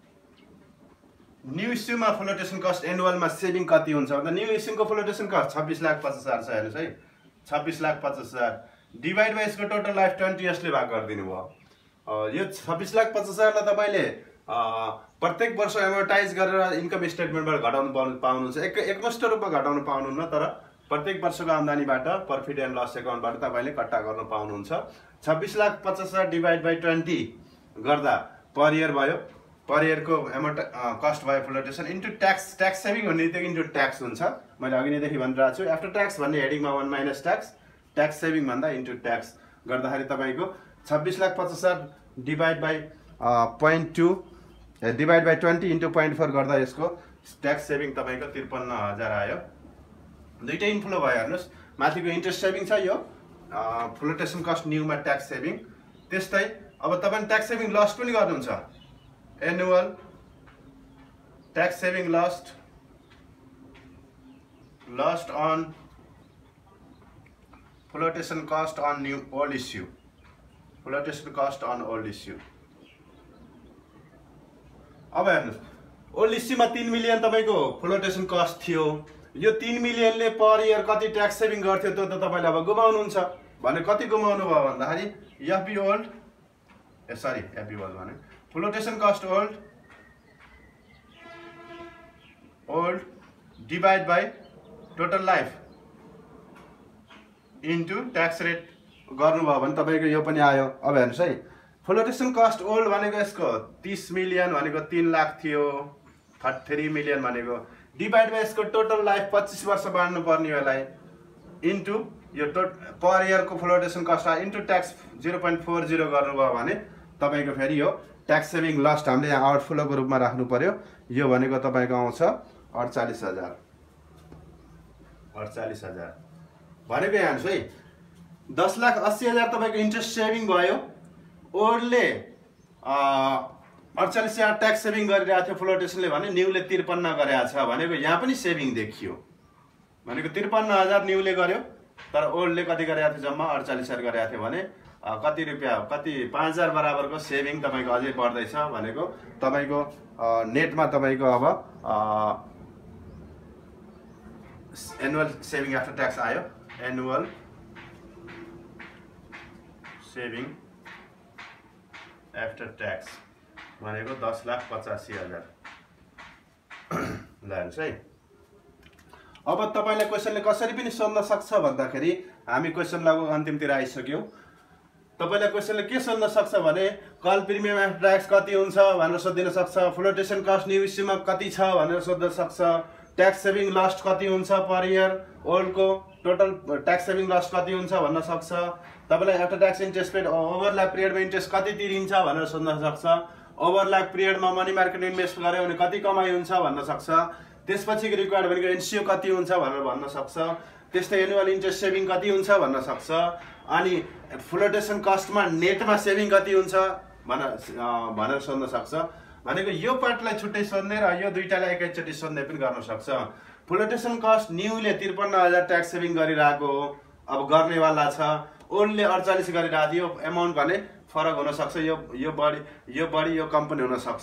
New इस्युमा फ्लोटेसन कस्ट एनुअलमा सेभिङ कति हुन्छ भन्दा न्यू इस्युको फ्लोटेसन कस्ट छब्बिस लाख पचास हजार छ। हेर्नुहोस् है, छब्बिस लाख पचास हजार डिभाइड बाई यसको टोटल लाइफ ट्वेन्टी इयर्सले भाग गरिदिनु भयो। यो छब्बिस लाख पचास हजारलाई तपाईँले प्रत्येक वर्ष एमोर्टाइज गरेर इन्कम स्टेटमेन्टबाट घटाउनु पाउनु पाउनुहुन्छ एक एकमुष्ट रूपमा घटाउनु पाउनुहुन्न, तर प्रत्येक वर्षको आम्दानीबाट प्रफिट एन्ड लस एकाउन्टबाट तपाईँले कट्टा गर्न पाउनुहुन्छ। छब्बिस लाख पचास हजार डिभाइड बाई ट्वेन्टी गर्दा पर इयर भयो, पर इयरको एमोर्ट कस्ट भयो flotation into tax. Tax saving भन्ने बित्तिकै इन्टु ट्याक्स हुन्छ। मैले अघि नैदेखि भनिरहेको छु आफ्टर ट्याक्स भन्ने हेडिङमा one minus tax, tax saving भन्दा इन्टु ट्याक्स गर्दाखेरि तपाईँको छब्बिस लाख पचास हजार divide by point two divide by twenty into point four गर्दा यसको ट्याक्स सेभिङ तपाईँको त्रिपन्न हजार आयो। दुइटै इन्फ्लो भयो हेर्नुहोस्, माथिको इन्ट्रेस्ट सेभिङ छ, यो फ्लोटेसन कस्ट न्यूमा ट्याक्स सेभिङ। त्यस्तै अब तपाईले ट्याक्स सेभिङ लस्ट पनि गर्नुहुन्छ, annual tax saving lost lost on flotation cost on new old issue, flotation cost on old issue. अब हेर्नुहोस्, ओल्ड इस्यूमा तीन मिलियन तपाईँको फ्लोटेसन कस्ट थियो, यो तीन मिलियनले पर इयर कति ट्याक्स सेभिङ गर्थ्यो त्यो त तपाईँले अब गुमाउनुहुन्छ भने कति गुमाउनु भयो भन्दाखेरि FB old a sorry FB old भने flotation cost old old divide by total life into tax rate गर्नुभयो भने तपाईँको यो पनि आयो। अब हेर्नुहोस् है, फ्लोटेसन कस्ट ओल्ड भनेको यसको तीस मिलियन भनेको तीन लाख थियो, थर्टी थ्री मिलियन भनेको डिभाइड बाई यसको टोटल लाइफ पच्चिस वर्ष बाँड्नु पर्ने यसलाई इन्टु यो टो पर इयरको flotation cost into tax zero point four zero गर्नुभयो भने तपाईँको फेरि यो ट्याक्स सेभिङ लस्ट हामीले यहाँ आउटफ्लोको रूपमा राख्नु पर्यो। यो भनेको तपाईँको आउँछ अडचालिस हजार अडचालिस हजार भनेको यहाँ हेर्नुहोस् है, दस लाख अस्सी हजार तपाईँको इन्ट्रेस्ट सेभिङ भयो, ओल्डले अडचालिस हजार ट्याक्स सेभिङ गरिरहेको थियो फ्लोटेसनले भने न्यूले त्रिपन्न गरेको छ भनेको यहाँ पनि सेभिङ देखियो भनेको त्रिपन्न हजार न्यूले गर्यो तर ओल्डले कति गरेको थियो जम्मा अडचालिस हजार गरेको थियो भने कति रुपियाँ कति पाँच हजार बराबरको सेभिङ तपाईँको अझै बढ्दैछ भनेको तपाईँको नेटमा तपाईँको अब एनुअल सेभिङ आफ्टर ट्याक्स आयो, एनुअल सेभिङ आफ्टर ट्याक्स भनेको दस लाख पचासी हजार लान्छ है। अब तपाईँलाई क्वेसनले कसरी पनि सोध्न सक्छ भन्दाखेरि हामी क्वेसन लगभग अन्तिमतिर आइसक्यौँ। तपाईँलाई क्वेसनले के सोध्न सक्छ भने कल प्रिमियम आफ्टर ट्याक्स कति हुन्छ भनेर सोधिन सक्छ, फ्लोटेसन कस्ट न्यू इस्यूमा कति छ भनेर सोध्न सक्छ, ट्याक्स सेभिङ लस्ट कति हुन्छ पर इयर, ओल्डको टोटल ट्याक्स सेभिङ लस्ट कति हुन्छ भन्न सक्छ, तपाईँलाई after tax interest paid overlap पिरियडमा इन्ट्रेस्ट कति तिरिन्छ भनेर सोध्न सक्छ, ओभरल्याप पिरियडमा मनी मार्केट इन्भेस्ट गर्यो भने कति कमाइ हुन्छ भन्न सक्छ, त्यसपछि रिक्वायर्ड भनेको एनसिओ कति हुन्छ भनेर भन्न सक्छ, त्यस्तै एनुअल इन्ट्रेस्ट सेभिङ कति हुन्छ भन्न सक्छ, अनि फ्लोटेसन कस्टमा नेटमा सेभिङ कति हुन्छ भनेर भनेर सोध्न सक्छ भनेको यो पार्टलाई छुट्टै सोध्ने र यो दुईटालाई एकैचोटि सोध्ने पनि गर्न सक्छ। फ्लोटेसन कस्ट न्यूले त्रिपन्न हजार ट्याक्स सेभिङ गरिरहेको हो, अब गर्नेवाला छ, ओल्डले अडचालिस गरिरहेको थियो, एमाउन्ट भने फरक हुनसक्छ, यो यो बढी यो बढी यो कम पनि हुनसक्छ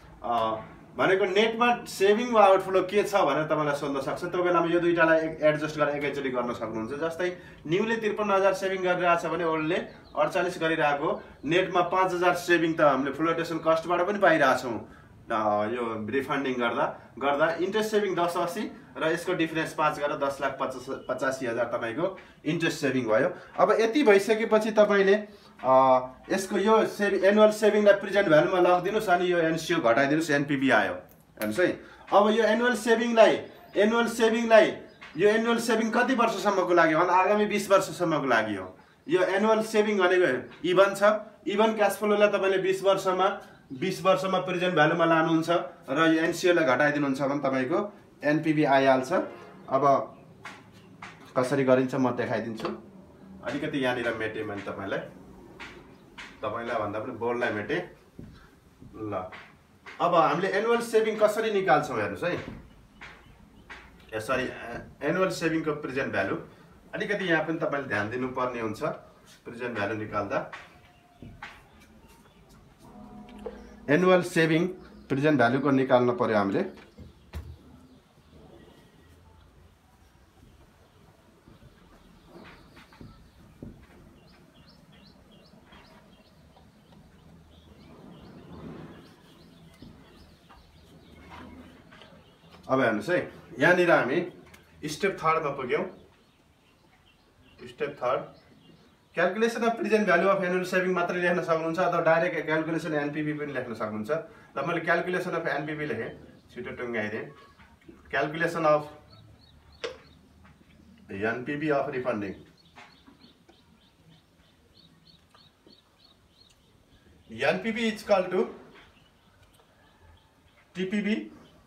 भनेको नेटमा सेभिङ वा आउटफ्लो के छ भनेर तपाईँलाई सोध्न सक्छ। त्यो बेलामा यो दुईटालाई एडजस्ट गरेर एकैचोटि गर्न सक्नुहुन्छ। जस्तै न्यूले त्रिपन्न हजार सेभिङ गरिरहेको छ भने ओल्डले अडचालिस गरिरहेको, नेटमा पाँच हजार सेभिङ त हामीले फ्लोटेसन कस्टबाट पनि पाइरहेछौँ यो रिफन्डिङ गर्दा गर्दा इन्ट्रेस्ट सेभिङ दस अस्सी र यसको डिफरेन्स पाँच गरेर दस लाख पचास पचासी हजार तपाईँको इन्ट्रेस्ट सेभिङ भयो। अब यति भइसकेपछि तपाईँले यसको यो सेभिङ एनुअल सेभिङलाई प्रेजेन्ट भ्यालुमा लगिदिनुहोस् अनि यो एनसिओ घटाइदिनुहोस्, एनपिबी आयो। हेर्नुहोस् है, अब यो एनुअल सेभिङलाई एनुअल सेभिङलाई यो एनुअल सेभिङ कति वर्षसम्मको लागि भने आगामी बिस वर्षसम्मको लागि हो। यो एनुअल सेभिङ भनेको इभन छ, इभन क्यास फ्लोलाई तपाईँले बिस वर्षमा बिस वर्षमा प्रेजेन्ट भ्यालुमा लानुहुन्छ र यो एनसिओलाई घटाइदिनुहुन्छ भने तपाईँको एनपिबी आइहाल्छ। अब कसरी गरिन्छ म देखाइदिन्छु। अलिकति यहाँनिर मेटेँ मैले तपाईँलाई तपाईँलाई भन्दा पनि बोर्डलाई मेटेँ ल। अब हामीले एनुअल सेभिङ कसरी निकाल्छौँ हेर्नुहोस् है, सरी एनुअल सेभिङको प्रेजेन्ट भ्यालु अलिकति यहाँ पनि तपाईँले ध्यान दिनुपर्ने हुन्छ। प्रेजेन्ट भ्यालु निकाल्दा एनुअल सेभिङ प्रेजेन्ट भ्यालुको निकाल्नु पर्यो हामीले। अब हेर्नुहोस् है, यहाँनिर हामी स्टेप थर्डमा पुग्यौँ। Step third calculation of present value of annual saving मात्रै लेख्न सक्नुहुन्छ अथवा डाइरेक्ट क्यालकुलेसन एनपिबी पनि लेख्न सक्नुहुन्छ। ल मैले क्यालकुलेसन अफ एनपिबी लेखेँ, छिटो टुङ्गाइदिएँ। Calculation of NPB of refunding NPB is equal to TPB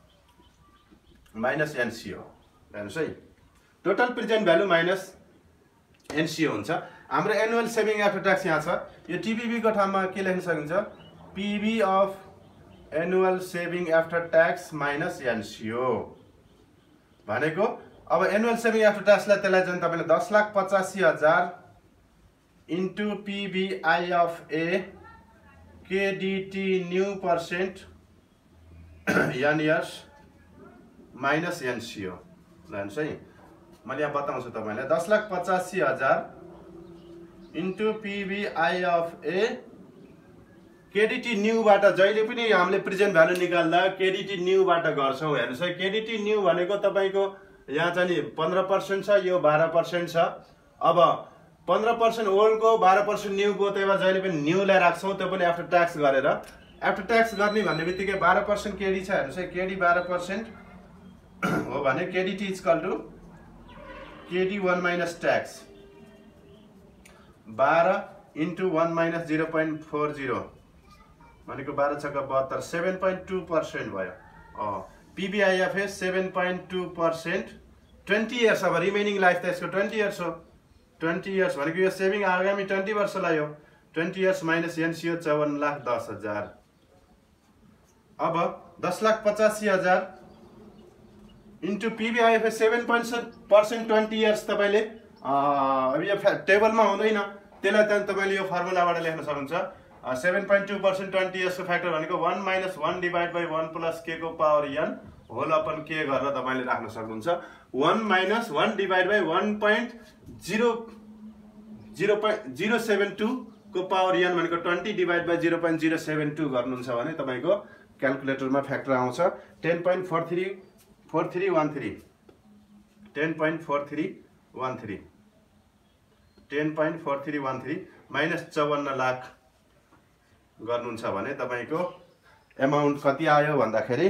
minus NCO. हेर्नुहोस् है, total present value minus NCO हुन्छ। हाम्रो एनुअल सेभिङ आफ्टर ट्याक्स यहाँ छ। यो टीपीबी को ठाउँमा के लेख्न सकिन्छ, PB of annual saving after tax minus NCO भनेको। अब एनुअल सेभिङ आफ्टर ट्याक्सलाई त्यसलाई चाहिँ तपाईँले दस लाख पचासी हजार into PBI of a KDT new percent N years minus NCO. हेर्नुहोस् है, मैले यहाँ बताउँछु तपाईँलाई, दस लाख पचासी हजार इन्टु पिबिआई अफ ए केडिटी न्यूबाट जहिले पनि हामीले प्रेजेन्ट भ्यालु निकाल्दा केडिटी न्यूबाट गर्छौँ। हेर्नुहोस् है, केडिटी न्यू भनेको तपाईँको यहाँ चाहिँ नि पन्ध्र पर्सेन्ट छ, यो बाह्र पर्सेन्ट छ। अब पन्ध्र पर्सेन्ट ओल्डको बाह्र पर्सेन्ट न्यूको त्यही भएर जहिले पनि न्यूलाई राख्छौँ, त्यो पनि आफ्टर ट्याक्स गरेर। आफ्टर ट्याक्स गर्ने भन्ने बित्तिकै बाह्र पर्सेन्ट केडी छ। हेर्नुहोस् है, केडी बाह्र पर्सेन्ट हो भने KDT is equal to KD one minus tax बाह्र into one minus zero point four zero भनेको बाह्र छक्का बहत्तर, सेभेन पोइन्ट टू पर्सेन्ट भयो। PBIFA seven point two percent twenty years. अब रिमेनिङ लाइफ त यसको ट्वेन्टी इयर्स हो। ट्वेन्टी इयर्स भनेको यो सेभिङ आगामी ट्वेन्टी वर्षलाई हो। ट्वेन्टी इयर्स माइनस एनसीओ चौवन लाख दस हजार। अब दस लाख पचासी हजार into PBIFA seven point percent twenty years तपाईँले अब यो टेबलमा हुँदैन, त्यसलाई त्यहाँ तपाईँले यो फर्मुलाबाट लेख्न सक्नुहुन्छ। Seven point two percent twenty इयर्सको फ्याक्टर भनेको one minus one divide by one plus K को पावर एन होल अपन के गरेर तपाईँले राख्न सक्नुहुन्छ। One minus one divide by one point zero zero point zero seven two को पावर एन भनेको twenty divide by zero point zero seven two गर्नुहुन्छ भने तपाईँको क्यालकुलेटरमा फ्याक्टर आउँछ ten point four three four three one three ten point four three one three ten point four three one three minus चौवन्न लाख गर्नुहुन्छ भने तपाईँको एमाउन्ट कति आयो भन्दाखेरि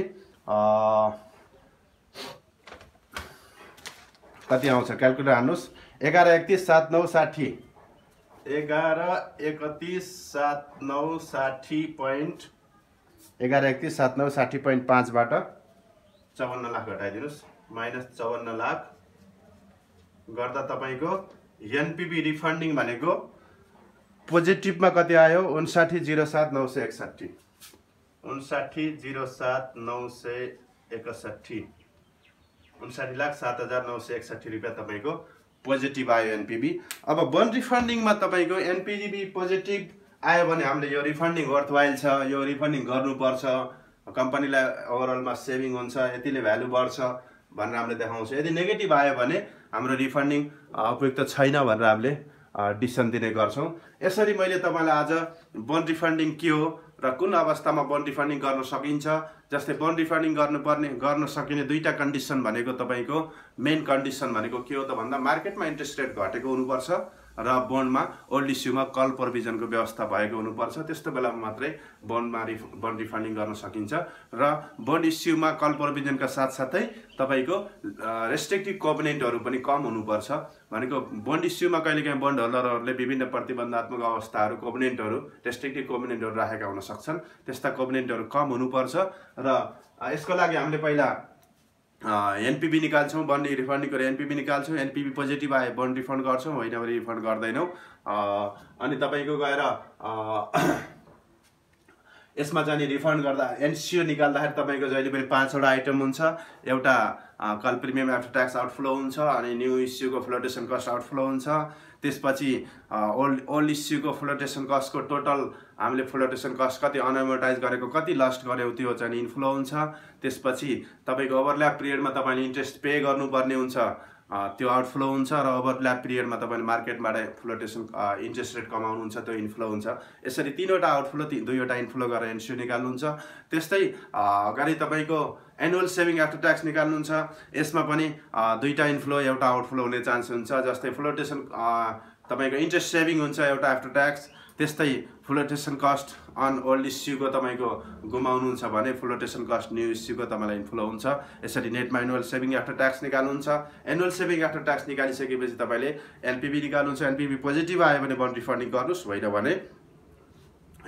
कति आउँछ क्यालकुलेटर हान्नुहोस्। एघार एकतिस सात नौ साठी एघार एकतिस सात नौ साठी पोइन्ट एघार एकतिस सात नौ साठी पोइन्ट पाँचबाट चौवन्न लाख घटाइदिनुहोस्। माइनस चौवन्न लाख गर्दा तपाईँको एनपीबी रिफन्डिङ भनेको पोजिटिभमा कति आयो, उन्साठी जिरो सात नौ सय एकसट्ठी उन्साठी जिरो सात नौ सय एकसट्ठी उन्साठी लाख सात हजार नौ सय एकसट्ठी रुपियाँ तपाईँको पोजिटिभ आयो एनपीबी। अब बन्ड रिफन्डिङमा तपाईँको एनपीबी पोजिटिभ आयो भने हामीले यो रिफन्डिङ वर्थवाइल छ, यो रिफन्डिङ गर्नुपर्छ, कम्पनीलाई ओभरअलमा सेभिङ हुन्छ, यतिले भ्यालु बढ्छ भनेर हामीले देखाउँछ। यदि नेगेटिभ आयो भने हाम्रो रिफन्डिङ उपयुक्त छैन भनेर हामीले डिसिसन दिने गर्छौँ। यसरी मैले तपाईँलाई आज बन्ड रिफन्डिङ के हो र कुन अवस्थामा बन्ड रिफन्डिङ गर्न सकिन्छ, जस्तै बन्ड रिफन्डिङ गर्नुपर्ने गर्न सकिने दुईटा कन्डिसन भनेको तपाईँको मेन कन्डिसन भनेको के हो त भन्दा मार्केटमा इन्ट्रेस्ट रेट घटेको हुनुपर्छ र बन्डमा ओल्ड इस्युमा कल प्रोभिजनको व्यवस्था भएको हुनुपर्छ। त्यस्तो बेलामा मात्रै बन्डमा रिफ बन्ड रिफन्डिङ गर्न सकिन्छ र बन्ड इस्युमा कल प्रोभिजनका साथसाथै तपाईँको रेस्ट्रिक्टिभ कोभनेन्टहरू पनि कम हुनुपर्छ। भनेको बन्ड इस्युमा कहिलेकाहीँ बन्ड होल्डरहरूले विभिन्न प्रतिबन्धात्मक अवस्थाहरू कोभनेन्टहरू रेस्ट्रिक्टिभ कोभनेन्टहरू राखेका हुन सक्छन्, त्यस्ता कोभनेन्टहरू कम हुनुपर्छ र यसको लागि हामीले पहिला एनपीबी निकाल्छौँ, बन्ड रिफन्डिङ गरेर एनपीबी निकाल्छौँ। एनपीबी पोजिटिभ आए बन्ड रिफन्ड गर्छौँ, होइन भने रिफन्ड गर्दैनौँ। अनि तपाईँको गएर यसमा चाहिँ रिफन्ड गर्दा एनसीओ निकाल्दाखेरि तपाईँको जहिले पनि पाँचवटा आइटम हुन्छ। एउटा call premium after tax outflow हुन्छ, अनि न्यू इस्युको फ्लोटेसन कस्ट आउटफ्लो हुन्छ, त्यसपछि ओल्ड ओल्ड इस्युको फ्लोटेसन कस्टको टोटल हामीले फ्लोटेसन कस्ट कति अनएमोर्टाइज गरेको कति लस्ट गऱ्यौँ त्यो चाहिँ इन्फ्लो हुन्छ। त्यसपछि तपाईँको ओभरल्याप पिरियडमा तपाईँले इन्ट्रेस्ट पे गर्नुपर्ने हुन्छ, त्यो आउटफ्लो हुन्छ र ओभरल्याप पिरियडमा तपाईँले मार्केटबाट फ्लोटेसन इन्ट्रेस्ट रेट कमाउनुहुन्छ, त्यो इन्फ्लो हुन्छ। यसरी तीनवटा आउटफ्लो दुईवटा इन्फ्लो गरेर एनसीओ निकाल्नुहुन्छ। त्यस्तै अगाडि तपाईँको एनुअल सेभिङ आफ्टर ट्याक्स निकाल्नुहुन्छ, यसमा पनि दुईवटा इन्फ्लो एउटा आउटफ्लो हुने चान्स हुन्छ। जस्तै फ्लोटेसन तपाईँको इन्ट्रेस्ट सेभिङ हुन्छ एउटा आफ्टर ट्याक्स, त्यस्तै फ्लोटेसन कस्ट अन ओल्ड इस्युको तपाईँको गुमाउनुहुन्छ भने फ्लोटेसन कस्ट न्यू इस्युको तपाईँलाई इन्फ्लो हुन्छ। यसरी नेटमा एनुअल सेभिङ आफ्टर ट्याक्स निकाल्नुहुन्छ। एनुअल सेभिङ आफ्टर ट्याक्स निकालिसकेपछि तपाईँले एनपीबी निकाल्नुहुन्छ। एनपीबी पोजिटिभ आयो भने बन्ड रिफन्डिङ गर्नुहोस्, होइन भने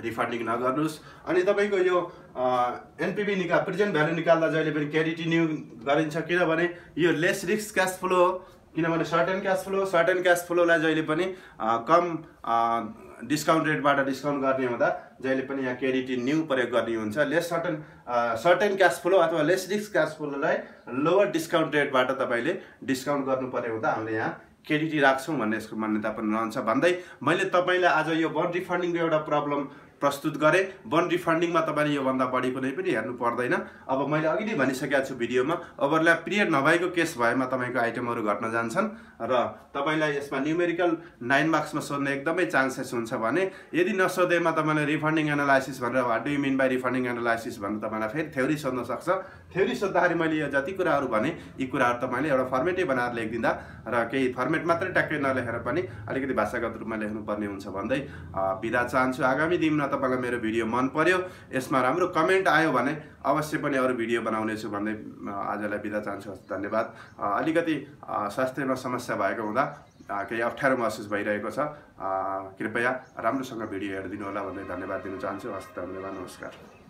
रिफन्डिङ नगर्नुहोस्। अनि तपाईँको यो एनपिभी निकाल प्रेजेन्ट भ्यालु निकाल्दा जहिले पनि केडिटी न्यू गरिन्छ, किनभने यो लेस रिस्क क्यास फ्लो हो। किनभने certain cash flow certain cash फ्लोलाई जहिले पनि कम डिस्काउन्ट रेटबाट डिस्काउन्ट गर्ने हुँदा जहिले पनि यहाँ केडिटी न्यू प्रयोग गर्ने हुन्छ। Less certain certain cash flow अथवा लेस रिस्क क्यास फ्लोलाई लोवर डिस्काउन्ट रेटबाट तपाईँले डिस्काउन्ट गर्नु पर्ने हुँदा हामीले यहाँ केडिटी राख्छौँ भन्ने यसको मान्यता पनि रहन्छ भन्दै मैले तपाईँलाई आज यो बन्ड रिफन्डिङको एउटा प्रब्लम प्रस्तुत गरेँ। बन्ड रिफन्डिङमा तपाईँले योभन्दा बढी कुनै पनि हेर्नु पर्दैन। अब मैले अघि नै भनिसकेको छु भिडियोमा, ओभरल्याप पिरियड नभएको केस भएमा तपाईँको आइटमहरू घट्न जान्छन् र तपाईँलाई यसमा न्युमेरिकल नाइन मार्क्समा सोध्ने एकदमै चान्सेस हुन्छ भने यदि नसोधेमा तपाईँले रिफन्डिङ एनालाइसिस भनेर what do you mean by refunding analysis भनेर तपाईँलाई फेरि थ्योरी सोध्न सक्छ। थ्योरी सोद्धाखेरि मैले यो जति कुराहरू भने यी कुराहरू तपाईँले एउटा फर्मेटै बनाएर लेखिदिँदा र केही फर्मेट मात्रै ट्याक्कै नलेखेर पनि अलिकति भाषागत रूपमा लेख्नुपर्ने हुन्छ भन्दै बिदा चाहन्छु। आगामी दिनमा तपाईँलाई मेरो भिडियो मन पर्यो, यसमा राम्रो कमेन्ट आयो भने अवश्य पनि अरू भिडियो बनाउनेछु भन्दै आजलाई बिदा चाहन्छु। धन्यवाद। अलिकति स्वास्थ्यमा समस्या भएको हुँदा केही अप्ठ्यारो महसुस भइरहेको छ, कृपया राम्रोसँग भिडियो हेरिदिनु होला भन्दै धन्यवाद दिन चाहन्छु। हस्, धन्यवाद, नमस्कार।